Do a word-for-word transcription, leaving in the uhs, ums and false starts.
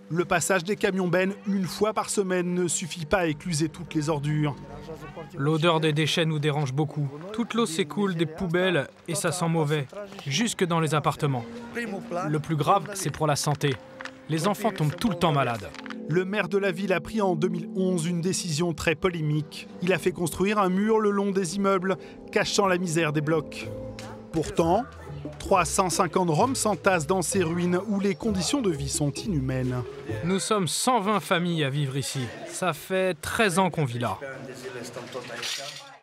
Le passage des camions bennes une fois par semaine ne suffit pas à écluser toutes les ordures. L'odeur des déchets nous dérange beaucoup. Toute l'eau s'écoule des poubelles et ça sent mauvais, jusque dans les appartements. Le plus grave, c'est pour la santé. Les enfants tombent tout le temps malades. Le maire de la ville a pris en deux mille onze une décision très polémique. Il a fait construire un mur le long des immeubles, cachant la misère des blocs. Pourtant, trois cent cinquante Roms s'entassent dans ces ruines où les conditions de vie sont inhumaines. Nous sommes cent vingt familles à vivre ici. Ça fait treize ans qu'on vit là.